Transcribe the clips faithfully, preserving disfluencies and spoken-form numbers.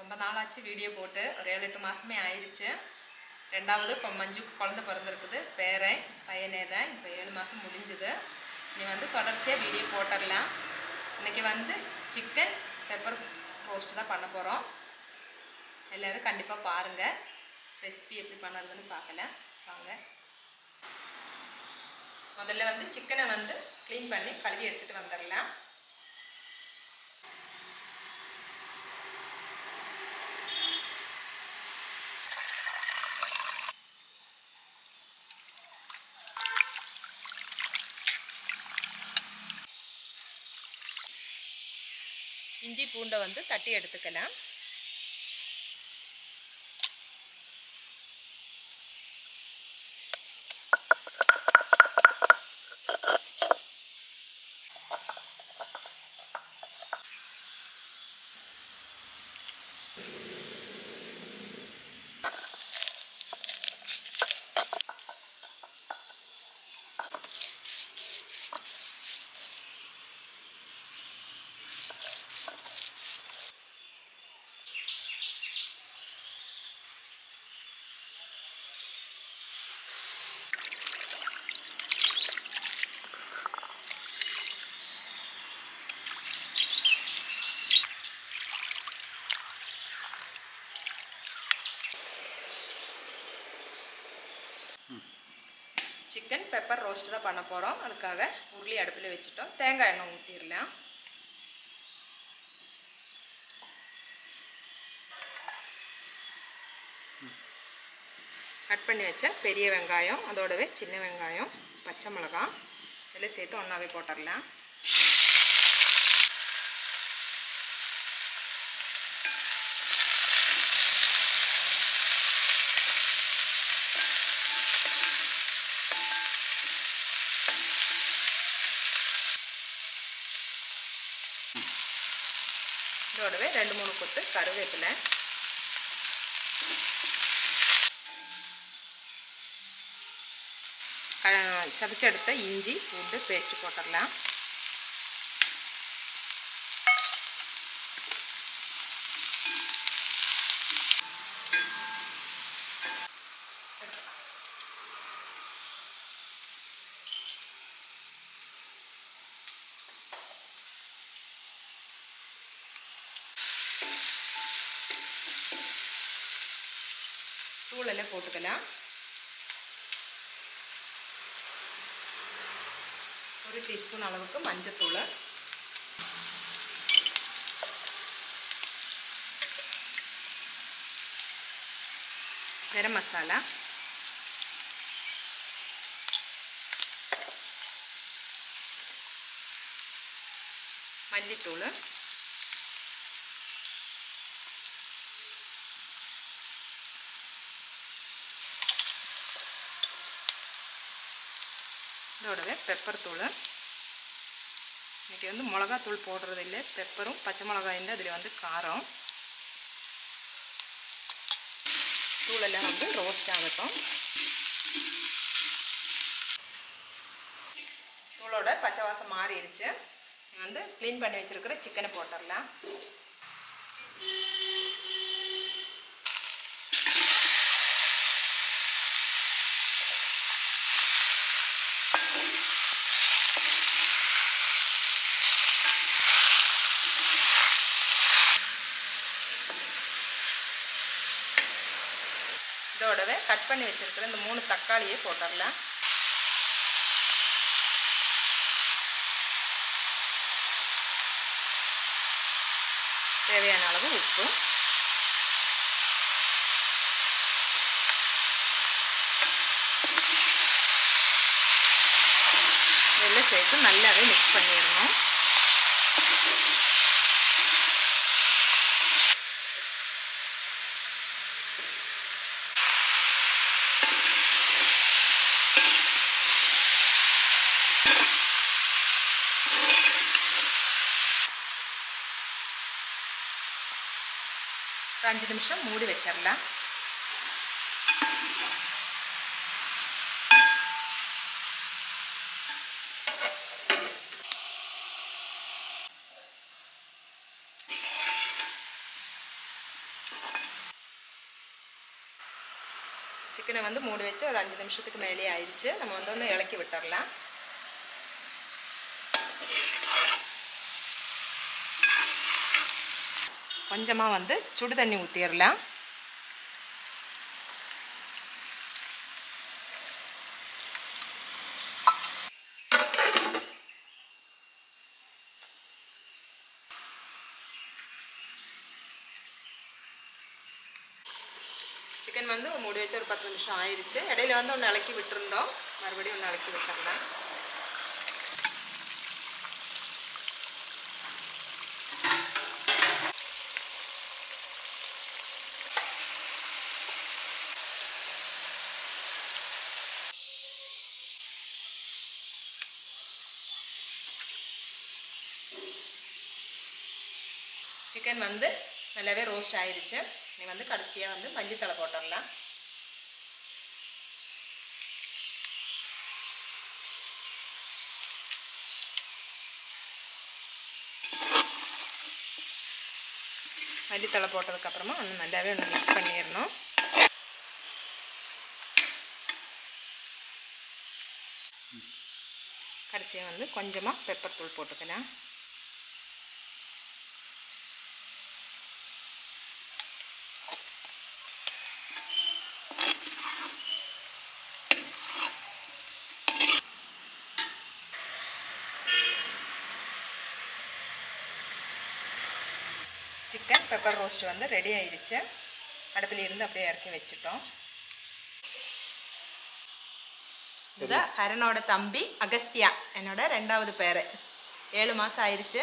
ரொம்ப நாளாச்சு வீடியோ போட்டு ஒரு ஏழு எட்டு மாதமே ஆயிடுச்சு. ரெண்டாவது இப்போ மஞ்சு குழந்தை பிறந்திருக்குது, பேரன் பையனே தான். இப்போ ஏழு மாதம் முடிஞ்சுது. நீ வந்து தொடர்ச்சியாக வீடியோ போட்டுடலாம். இன்றைக்கி வந்து சிக்கன் பெப்பர் ரோஸ்ட் தான் பண்ண போகிறோம். எல்லோரும் கண்டிப்பாக பாருங்கள். ரெசிபி எப்படி பண்ணுறதுன்னு பார்க்கலாம் வாங்க. முதல்ல வந்து சிக்கனை வந்து க்ளீன் பண்ணி கழுவி எடுத்துகிட்டு வந்துடலாம். இஞ்சி பூண்டை வந்து தட்டி எடுத்துக்கலாம். சிக்கன் பெப்பர் ரோஸ்ட் தான் பண்ண போகிறோம். அதுக்காக உருளி அடுப்பில் வச்சுட்டோம். தேங்காய் எண்ணெய் ஊற்றிடலாம். கட் பண்ணி வச்ச பெரிய வெங்காயம், அதோடவே சின்ன வெங்காயம், பச்சை மிளகாய் இதில் சேர்த்து ஒன்றாவே போட்டுடலாம். இதோடவே ரெண்டு மூணு கொத்து கருவேப்பிலை, சதைச்செடுத்த இஞ்சி பூண்டு பேஸ்ட் போட்டுடலாம். தூளெல்லாம் போட்டுக்கலாம். ஒரு டீஸ்பூன் அளவுக்கு மஞ்சத்தூள், கரம் மசாலா, மல்லித்தூள், இதோடவே பெப்பர் தூள். இன்றைக்கி வந்து மிளகாத்தூள் போடுறது இல்லை, பெப்பரும் பச்சை மிளகாயும் தான் இதில் வந்து காரம். தூளெல்லாம் வந்து ரோஸ்ட் ஆகட்டும். தூளோட பச்சை வாசம் மாறிடுச்சு. வந்து க்ளீன் பண்ணி வச்சுருக்கிற சிக்கனை போட்டுடலாம். இதோடவே கட் பண்ணி வச்சுருக்கிற இந்த மூணு தக்காளியை போட்டுடலாம். தேவையான அளவு உப்பு, இதெல்லாம் சேர்த்து நல்லாவே மிக்ஸ் பண்ணிடணும். ஒரு அஞ்சு நிமிஷம் மூடி வச்சிடலாம். சிக்கனை வந்து மூடி வச்சு ஒரு அஞ்சு நிமிஷத்துக்கு மேலே ஆயிடுச்சு. நம்ம வந்து ஒன்று இலக்கி விட்டுறலாம். கொஞ்சமாக வந்து சுடு தண்ணி ஊற்றிடலாம். சிக்கன் வந்து மூடி வச்சு ஒரு பத்து நிமிஷம் ஆயிடுச்சு. இடையில வந்து ஒன்று இலக்கி விட்டுருந்தோம், மறுபடியும் ஒன்று இலக்கி விட்டுறலாம். சிக்கன் வந்து நல்லாவே ரோஸ்ட் ஆயிடுச்சு. நீ வந்து கடைசியாக வந்து மல்லித்தழை போட்டுடலாம். மல்லித்தழை போட்டதுக்கப்புறமா ஒன்று நல்லாவே ஒன்று மிக்ஸ் பண்ணிடணும். கடைசியாக வந்து கொஞ்சமாக பெப்பர் தூள் போட்டுக்கலாம். சிக்கன் பெப்பர் ரோஸ்ட் வந்து ரெடி ஆயிடுச்சு. அடுப்பில் இருந்து அப்படியே இறக்கி வச்சுட்டோம். இது ஹரனோட தம்பி அகஸ்தியா, என்னோட ரெண்டாவது பேர். ஏழு மாதம் ஆயிடுச்சு.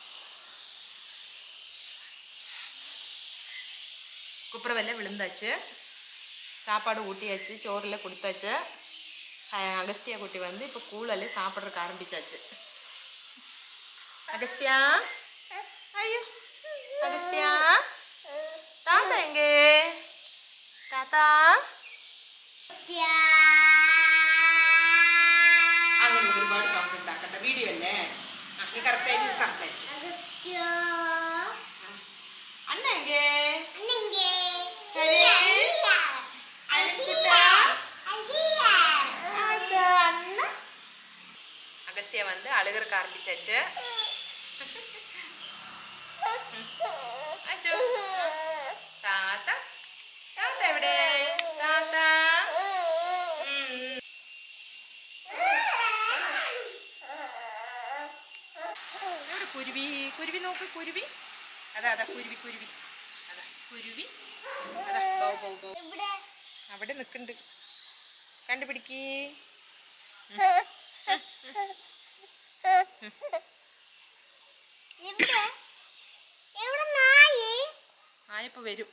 குப்புறவெல்ல விழுந்தாச்சு. சாப்பாடு ஊட்டியாச்சு, சோறில் கொடுத்தாச்சு. அகஸ்தியா குட்டி வந்து இப்போ கூழலே சாப்பிட்றதுக்கு ஆரம்பிச்சாச்சு. அகஸ்தியா, ஐயோ அகஸ்தியா, தாத்தா எங்கே? தாத்தா അങ്ങനെ ഒരുപാട് സൗണ്ട് ഉണ്ടാക്കണ്ട, വീഡിയോ അല്ലേ? നീ കറക്റ്റായിട്ട് സംസാരിക്കും. അണ്ണ എങ്കേ? அகஸ்தியா வந்து அழுகிறக்க ஆரம்பிச்சாச்சு. தாத்தா தாத்தா எവിടെ? தாத்தா കുരുവി കുരുവി നോക്ക്, കുരുവി അതാ അതാ കുരുവി കുരുവി അതാ കുരുവി അതാ ബൗ ബൗ ബൗ അവിടെ നിൽക്കുന്നുണ്ട്. കണ്ടുപിടിക്ക്. ആയപ്പോ വരും.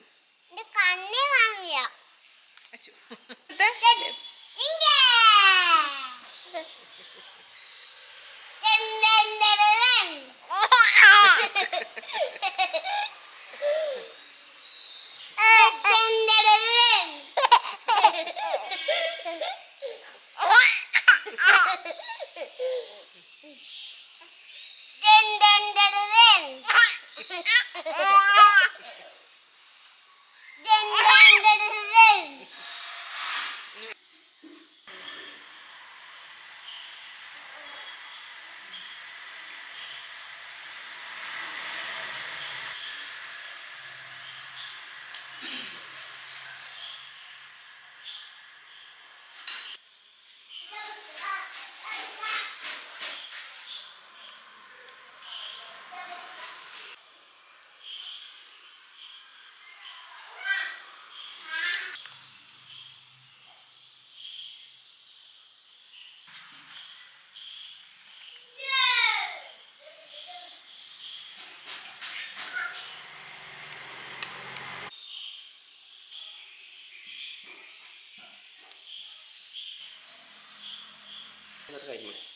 കഴിഞ്ഞു.